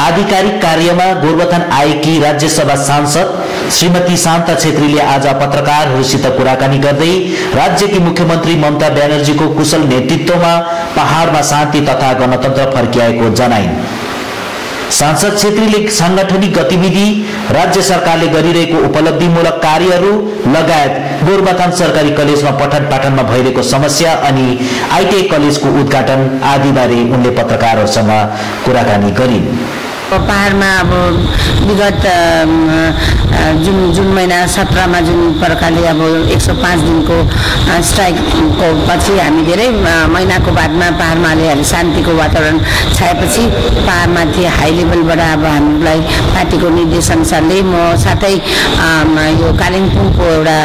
आधिकारिक कार्यमा गोरुबथान आएकी राज्यसभा सांसद श्रीमती शान्ता छेत्रीले आज पत्रकारहरूसित कुराकानी गर्दै राज्यकी मुख्यमन्त्री ममता ब्यानर्जीको कुशल नेतृत्वमा पहाडमा शान्ति तथा गणतन्त्र फर्किआएको जनाइन्। सांसद छेत्रीले सांगठनिक गतिविधि, राज्य सरकारले गरिरहेको उपलब्धिमूलक कार्यहरू लगायत गोरुबथान सरकारी कलेजमा पठन पाठनमा भइरहेको समस्या अनि आईटीआई कलेजको उद्घाटन आदिबारे उनले पत्रकारहरूसँग कुराकानी गरिन्। पहाडमा अब विगत जुन महिना 17 मा जुन प्रकारले अब 105 दिनको स्ट्राइकको पछि हामी धेरै महिनाको बादमा पहाडमा अलि शान्तिको वातावरण छाएपछि पहाडमाथि हाई लेभलबाट अब हामीलाई पार्टीको निर्देशनले म साथै यो कालिम्पोङको एउटा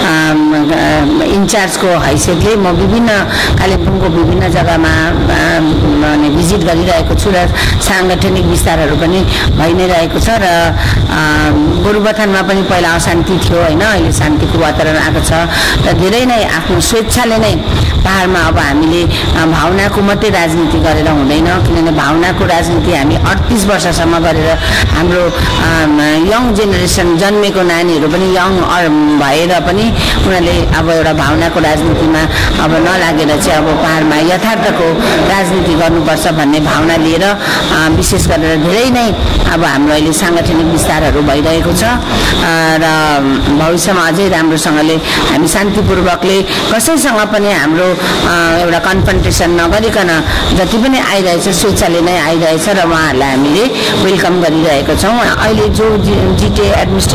इन्चार्जको हैसियतले म कालिम्पोङको विभिन्न जग्गामा भिजिट गरिरहेको छु र सांगठनिक विस्तारहरू पनि भइ नै रहेको छ र गोरुबथानमा पनि पहिला अशान्ति थियो हैन, अहिले शान्तिको वातावरण आएको छ र धेरै नै आफ्नो स्वेच्छाले नै पहाडमा अब हामीले भावनाको मात्रै राजनीति गरेर हुँदैन, किनभने भावनाको राजनीति हामी 38 वर्षसम्म गरेर हाम्रो यङ जेनेरेसन जन्मेको नानीहरू पनि यङ भएर पनि उनीहरूले अब एउटा भावनाको राजनीतिमा अब नलागेर चाहिँ अब पहाडमा यथार्थको राजनीति गर्नुपर्छ भन्ने भावना लिएर विशेष गरेर धेरै नै अब हाम्रो अहिले सांगठनिक विस्तारहरू भइरहेको छ र भविष्यमा अझै राम्रोसँगले हामी शान्तिपूर्वकले कसैसँग पनि हाम्रो एउटा कन्फ्रन्टेसन नगरिकन जति पनि आइरहेछ स्वेच्छाले नै आइरहेछ र उहाँहरूलाई हामीले वेलकम गरिरहेको छौँ। अहिले जो जिटिए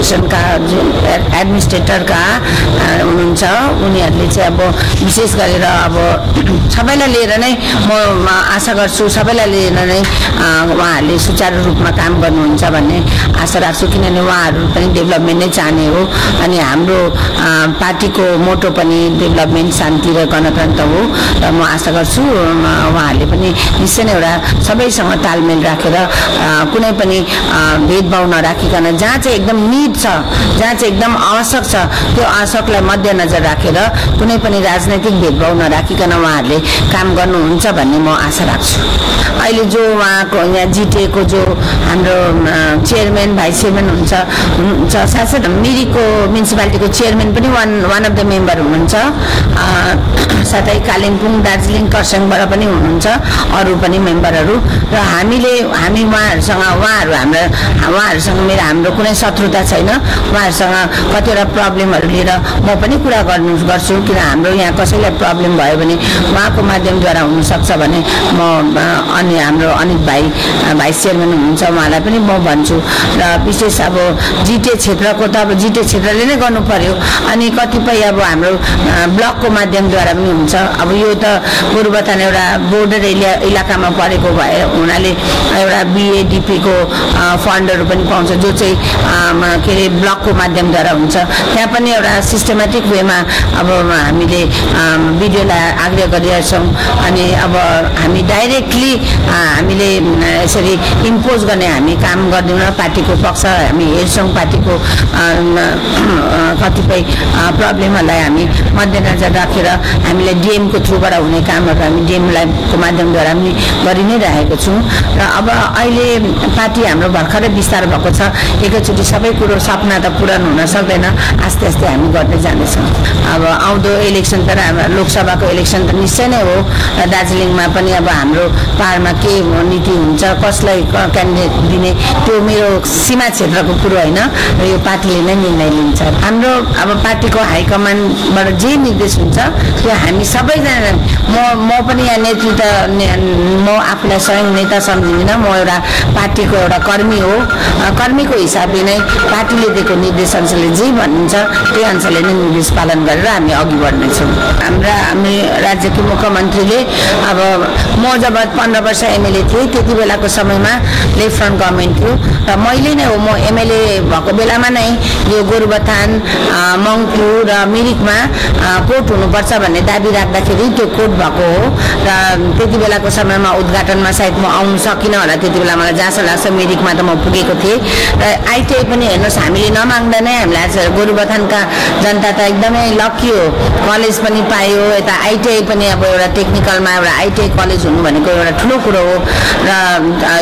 एडमिनिस्ट्रेटरका हुनुहुन्छ उनीहरूले चाहिँ अब विशेष गरेर अब सबैलाई लिएर नै म आशा गर्छु सबैलाई लिएर नै उहाँहरूले सुचारू रूपमा काम गर्नुहुन्छ भन्ने आशा राख्छु, किनभने उहाँहरू पनि डेभलपमेन्ट नै चाहने हो अनि हाम्रो पार्टीको मोटो पनि डेभलपमेन्ट, शान्ति र गणतन्त्र हो र म आशा गर्छु उहाँहरूले पनि निश्चय नै एउटा सबैसँग तालमेल राखेर कुनै पनि भेदभाव नराखिकन जहाँ चाहिँ एकदम निड छ, जहाँ चाहिँ एकदम आवश्यक छ त्यो आवश्यकलाई मध्यनजर राखेर कुनै पनि राजनैतिक भेदभाव नराखिकन उहाँहरूले काम गर्नुहुन्छ भन्ने म आशा राख्छु। अहिले जो उहाँको यहाँ जिटिएको जो हाम्रो चेयरम्यान भाइस चेयरम्यान हुन्छ साथसाथै मिरिकको म्युनिसिपालिटीको चेयरम्यान पनि वान अफ द मेम्बर हुनुहुन्छ, साथै कालिम्पोङ दार्जिलिङ खरसाङबाट पनि हुनुहुन्छ अरू पनि मेम्बरहरू र हामी उहाँहरूसँग हाम्रो कुनै शत्रुता छैन। उहाँहरूसँग कतिवटा प्रब्लमहरू लिएर म पनि कुरा गर्छु, किन हाम्रो यहाँ कसैलाई प्रब्लम भयो भने उहाँको माध्यमद्वारा हुनसक्छ भने म अनि हाम्रो अनित भाइ भाइस चेयरम्यान हुनुहुन्छ उहाँलाई पनि म भन्छु र विशेष अब जिटिए क्षेत्रको त अब जिटिए क्षेत्रले नै गर्नु पर्यो अनि कतिपय अब हाम्रो ब्लकको माध्यमद्वारा पनि हुन्छ। अब यो त गोरुबथान एउटा बोर्डर इलाकामा परेको भए हुनाले एउटा बिएडिपीको फन्डहरू पनि पाउँछ जो चाहिँ के अरे ब्लकको माध्यमद्वारा हुन्छ, त्यहाँ पनि एउटा सिस्टमेटिक वेमा अब हामीले भिडियोलाई आग्रह गरिरहेछौँ अनि अब हामी डाइरेक्टली हामीले यसरी इम्पोज गर्ने हामी काम गर्दैनौँ, पार्टीको पक्ष हामी हेर्छौँ, पार्टीको कतिपय प्रब्लमहरूलाई हामी मध्यनजर राखेर हामीले डिएमको थ्रुबाट हुने कामहरू हामी डिएमको माध्यमद्वारा पनि गरि नै रहेको छौँ र अब अहिले पार्टी हाम्रो भर्खरै विस्तार भएको छ, एकैचोटि सबै कुरो सपना त पूर्ण हुन सक्दैन, आस्ते आस्ते हामी गर्दै जाँदैछौँ। अब आउँदो इलेक्सन त लोकसभाको इलेक्सन त निश्चय नै हो र दार्जिलिङमा पनि अब हाम्रो पहाडमा के नीति हुन्छ कसलाई क्यान्डिडेट दिने त्यो मेरो सीमा क्षेत्रको कुरो होइन र यो पार्टीले नै निर्णय लिन्छ। हाम्रो अब पार्टीको हाइकमान्डबाट जे निर्देश हुन्छ त्यो हामी सबैजना म पनि यहाँ नेतृत्व म आफूलाई स्वयं नेता सम्झिँदिनँ, म एउटा पार्टीको एउटा कर्मी हो, कर्मीको हिसाबले नै पार्टीले दिएको निर्देश अनुसारले जे भनिन्छ त्यही अनुसारले नै निर्देश पालन गरेर हामी अघि बढ्नेछौँ। हामी राज्यको मुख्यमन्त्रीले अब म जब 15 वर्ष एमएलए थिएँ त्यति बेलाको समयमा लेफ्ट फ्रन्ट गभर्मेन्ट थियो र मैले नै हो म एमएलए भएको बेलामा नै यो गोरुबथान मङ्पु र मिरिकमा कोर्ट हुनुपर्छ भन्ने दाबी राख्दाखेरि त्यो कोर्ट भएको हो र त्यति बेलाको समयमा उद्घाटनमा सायद म आउनु सकिनँ होला, त्यति बेला मलाई जहाँ लाग्छ मिरिकमा त म पुगेको थिएँ र आइटिआई पनि हेर्नुहोस् हामीले नमाग्दा नै हामीलाई आज गोरुबथानका जनता त एकदमै लकी हो, कलेज पनि पायो, यता आइटिआई पनि अब एउटा टेक्निकलमा एउटा आइटिआई कलेज हुनु भनेको एउटा ठुलो कुरो हो र यो आइटिआई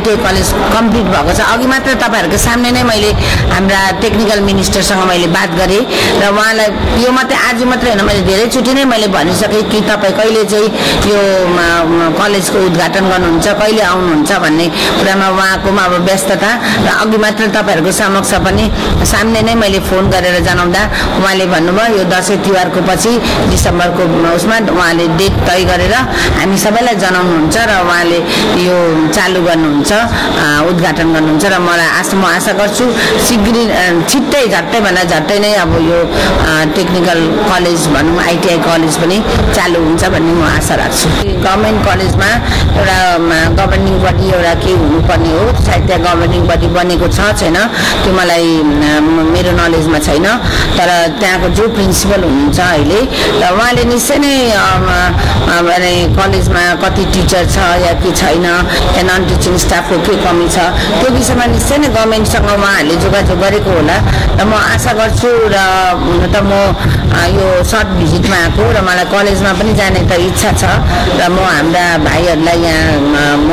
आईटीआई कलेज कम्प्लिट भएको छ। अघि मात्र तपाईहरुको सामने नै मैले हाम्रा टेक्निकल मिनिस्टरसँग मैले बात गरेँ र उहाँलाई यो मात्रै आज मात्रै हैन, मैले धेरै चोटि नै मैले भनिसकेँ कि तपाई कहिले चाहिँ यो कलेजको उद्घाटन गर्नुहुन्छ, कहिले आउनुहुन्छ भन्ने कुरामा उहाँकोमा अब व्यस्तता र अघि मात्र तपाईहरुको समक्ष पनि सामने नै मैले फोन गरेर जनाउँदा उहाँले भन्नुभयो यो दशैं तिहारको पछि डिसेम्बरको उसमा उहाँले डेट तय गरेर हामी सबैलाई जनाउनुहुन्छ र उहाँले यो चालु गर्नुहुन्छ, उद्घाटन गर्नुहुन्छ र म आशा गर्छु छिट्टै झट्टै भन्दा झट्टै नै अब यो टेक्निकल कलेज भनौँ आईटीआई कलेज पनि चालु हुन्छ भन्ने म आशा राख्छु। गभर्नमेन्ट कलेजमा एउटा गभर्निङ बडी एउटा के हुनुपर्ने हो, सायद त्यहाँ गभर्निङ बडी बनेको छ छैन त्यो मलाई मेरो नलेजमा छैन, तर त्यहाँको जो प्रिन्सिपल हुनुहुन्छ अहिले र उहाँले निश्चय नै कलेजमा कति टिचर छ या के छैन या नन टिचिङ स्टाफको के कमी छ त्यो विषयमा निश्चय नै गभर्नमेन्टसँग उहाँहरूले जोगाजोग गरेको होला र म आशा गर्छु। र हुन त म यो सर्ट भिजिटमा आएको र मलाई कलेजमा पनि जाने त इच्छा छ र म हाम्रा भाइहरूलाई यहाँ म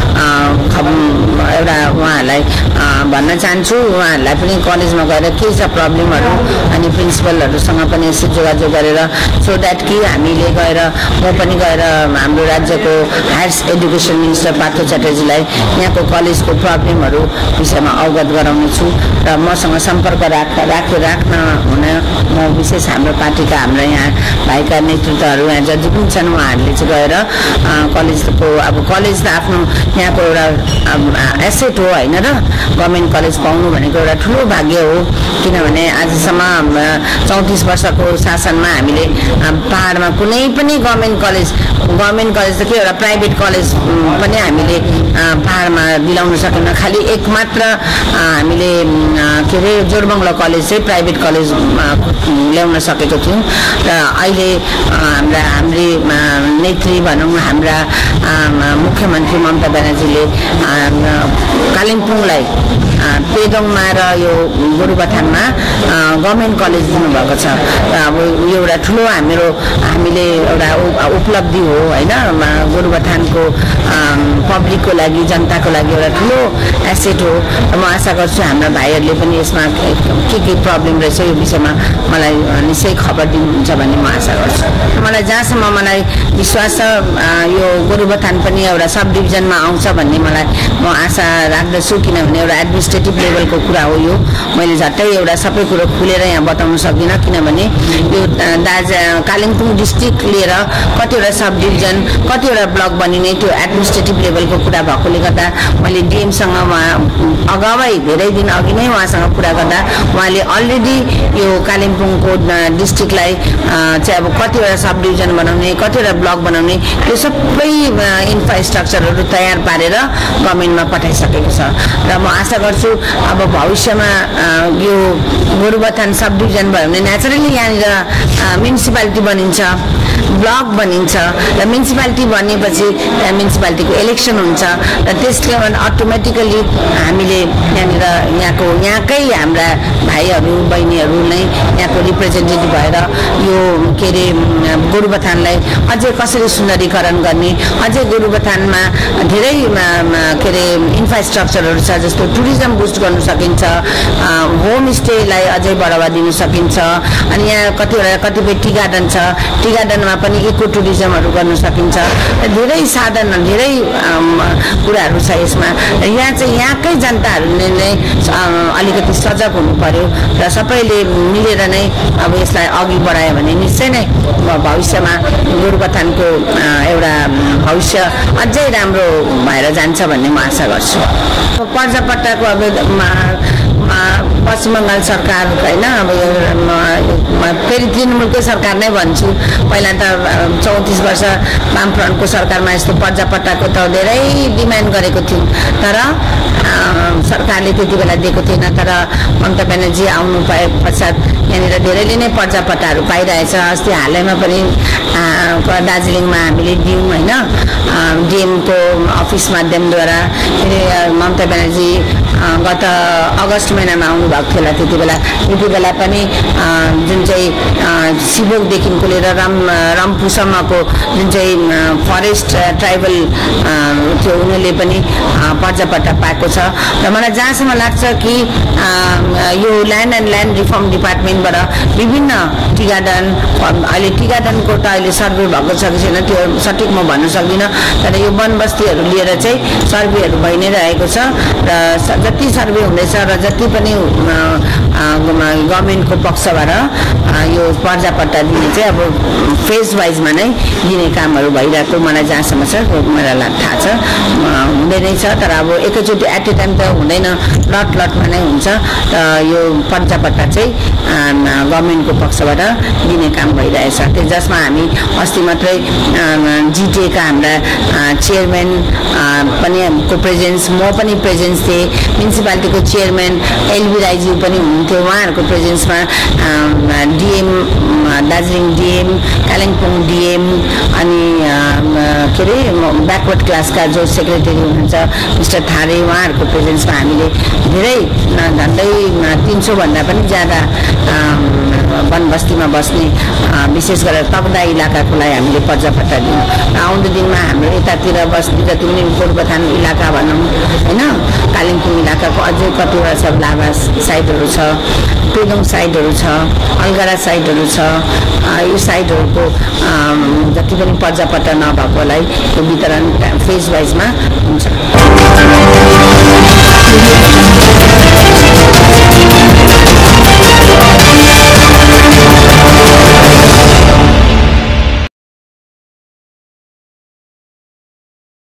एउटा उहाँहरूलाई भन्न चाहन्छु, उहाँहरूलाई पनि कलेजमा गएर के छ प्रब्लमहरू अनि प्रिन्सिपलहरूसँग पनि यसो जोगाजोग गरेर सो द्याट कि हामीले गएर म पनि गएर हाम्रो राज्यको हायर एडुकेसन मिनिस्टर पार्थ च्याटर्जीलाई यहाँको कलेजको प्रब्लमहरू विषयमा अवगत गराउने छु र मसँग सम्पर्क राख्न हुन म विशेष हाम्रो पार्टीका हाम्रा यहाँ भाइका नेतृत्वहरू यहाँ जति पनि छन् उहाँहरूले चाहिँ गएर कलेजको अब कलेज त आफ्नो यहाँको एउटा एसेट हो होइन र गभर्नमेन्ट कलेज पाउनु भनेको एउटा ठुलो भाग्य हो, किनभने आजसम्म 34 वर्षको शासनमा हामीले पहाडमा कुनै पनि गभर्नमेन्ट कलेज त के एउटा प्राइभेट कलेज पनि हामीले पहाडमा दिलाउन सकेन। खालि एक मात्र हामीले के अरे जोरबङ्गला कलेज चाहिँ प्राइभेट कलेज ल्याउन सकेको थियौँ र अहिले हाम्री नेत्री भनौँ हाम्रा मुख्यमन्त्री ममता ब्यानर्जीले कालिम्पोङलाई पेदोङमा र यो गोरुबथानमा गभर्नमेन्ट कलेज दिनुभएको छ र अब यो एउटा ठुलो हामीले एउटा उपलब्धि हो होइन, गोरुबथानको पब्लिकको लागि जनताको लागि एउटा ठुलो एसेट हो। म आशा गर्छु हाम्रा भाइहरूले पनि यसमा के प्रब्लम रहेछ यो विषयमा मलाई निश्चय खबर दिनुहुन्छ भन्ने म आशा गर्छु। मलाई जहाँसम्म मलाई विश्वास छ यो गोरुबथान पनि एउटा सब डिभिजनमा आउँछ भन्ने म आशा राख्दछु, किनभने एउटा एडमिनिस्ट्रेटिभ लेभलको कुरा हो यो। मैले झट्टै एउटा सबै कुरो खुलेर यहाँ बताउन सक्दिनँ, किनभने यो कालिम्पोङ डिस्ट्रिक्ट लिएर कतिवटा सब डिभिजन कतिवटा ब्लक बनिने त्यो एडमिनिस्ट्रेटिभ लेभलको कुरा भएकोले गर्दा मैले डिएमसँग अगावै धेरै दिन अघि नै उहाँसँग कुरा गर्दा उहाँले अलरेडी यो कालिम्पोङको डिस्ट्रिक्टलाई चाहिँ अब कतिवटा सब डिभिजन बनाउने कतिवटा ब्लक बनाउने यो सबै इन्फ्रास्ट्रक्चरहरू तयार पारेर गभर्नमेन्टमा पठाइसकेको छ र म आशा गर्छु अब भविष्यमा यो गोरुबथान सब डिभिजन भयो भने नेचुरली यहाँनिर म्युनिसिपालिटी बनिन्छ, ब्लक बनिन्छ र म्युनिसिपालिटी बनेपछि त्यहाँ म्युनिसिपालिटीको इलेक्सन हुन्छ र त्यसले अटोमेटिकली हामीले यहाँकै हाम्रा भाइहरू बहिनीहरू नै यहाँको रिप्रेजेन्टेटिभ भएर यो के अरे गोरुबथानलाई अझै कसरी सुन्दरीकरण गर्ने, अझै गोरुबथानमा धेरै के अरे इन्फ्रास्ट्रक्चरहरू छ जस्तो टुरिज्म बुस्ट गर्न सकिन्छ, होमस्टेलाई अझै बढावा दिन सकिन्छ अनि यहाँ कतिपय टी गार्डन छ, टी गार्डनमा पनि इको टुरिज्महरू गर्न सकिन्छ। धेरै साधन धेरै कुराहरू छ यसमा। यहाँ चाहिँ यहाँकै जनताहरूले नै अलिकति सजग हुनु पर्यो र सबैले मिलेर नै अब यसलाई अघि बढायो भने निश्चय नै भविष्यमा गोरुबथानको एउटा भविष्य अझै राम्रो भएर जान्छ भन्ने म आशा गर्छु। पर्जापट्टाको अब पश्चिम बङ्गाल सरकार होइन, अब फेरि तृणमूलकै सरकार नै भन्छु। पहिला त 34 वर्ष वामफ्रन्टको सरकारमा यस्तो पर्जापट्टाको त धेरै डिमान्ड गरेको थियौँ, तर सरकारले त्यति बेला दिएको थिएन। तर ममता ब्यानर्जी आउनु पाए पश्चात यहाँनिर धेरैले नै पर्जापट्टाहरू पाइरहेछ। अस्ति हालैमा पनि दार्जिलिङमा हामीले दियौँ होइन, डिएमको अफिस माध्यमद्वारा ममता ब्यानर्जी गत अगस्त महिनामा आउनुभएको थियो त्यति बेला पनि जुन चाहिँ सिभोकदेखिको लिएर रम्फूसम्मको जुन चाहिँ फरेस्ट ट्राइबल थियो उनीहरूले पनि पर्जापट्टा पाएको छ र मलाई जहाँसम्म लाग्छ कि यो ल्यान्ड एन्ड ल्यान्ड रिफर्म डिपार्टमेन्टबाट विभिन्न टी गार्डन अहिले टी गार्डनको त अहिले सर्वे भएको छ कि छैन त्यो सठिक म भन्न सक्दिनँ तर यो वन बस्तीहरू लिएर चाहिँ सर्वेहरू भइ नै रहेको छ र जति सर्वे हुँदैछ र जति पनि गभर्मेन्टको पक्षबाट यो पर्जापट्टा दिने चाहिँ अब फेज वाइजमा नै दिने कामहरू भइरहेको मलाई जहाँसम्म छ मलाई थाहा छ हुँदै नै छ तर अब एकैचोटि एट ए टाइम त हुँदैन लटमा नै हुन्छ र यो पर्जापट्टा चाहिँ गभर्मेन्टको पक्षबाट दिने काम भइरहेछ त्यो जसमा हामी अस्ति मात्रै जिटिएका हाम्रा चेयरम्यान पनि को प्रेजेन्स म पनि प्रेजेन्स थिएँ म्युनिसिपालिटीको चेयरम्यान एलबी राईज्यू पनि हुनुहुन्थ्यो उहाँहरूको प्रेजेन्समा DM Darjeeling DM Kalimpong DM अनि के अरे ब्याकवर्ड क्लासका जो सेक्रेटरी हुनुहुन्छ मिस्टर थारे उहाँहरूको प्रेजेन्समा हामीले धेरै झन्डै 300 भन्दा पनि ज्यादा वन बस्तीमा बस्ने विशेष गरेर तकदा इलाकाको लागि हामीले पर्जापट्टा दियौँ र आउँदो दिनमा हाम्रो यतातिर बस्ती जति पनि गोरुबथान इलाका भनौँ होइन कालिम्पोङ इलाकाको अझै कतिवटा छ लाभा साइडहरू छ पेदोङ साइडहरू छ अलगढा साइडहरू छ यो साइडहरूको जति पनि पर्जापट्टा नभएकोलाई यो वितरण फेज वाइजमा हुन्छ।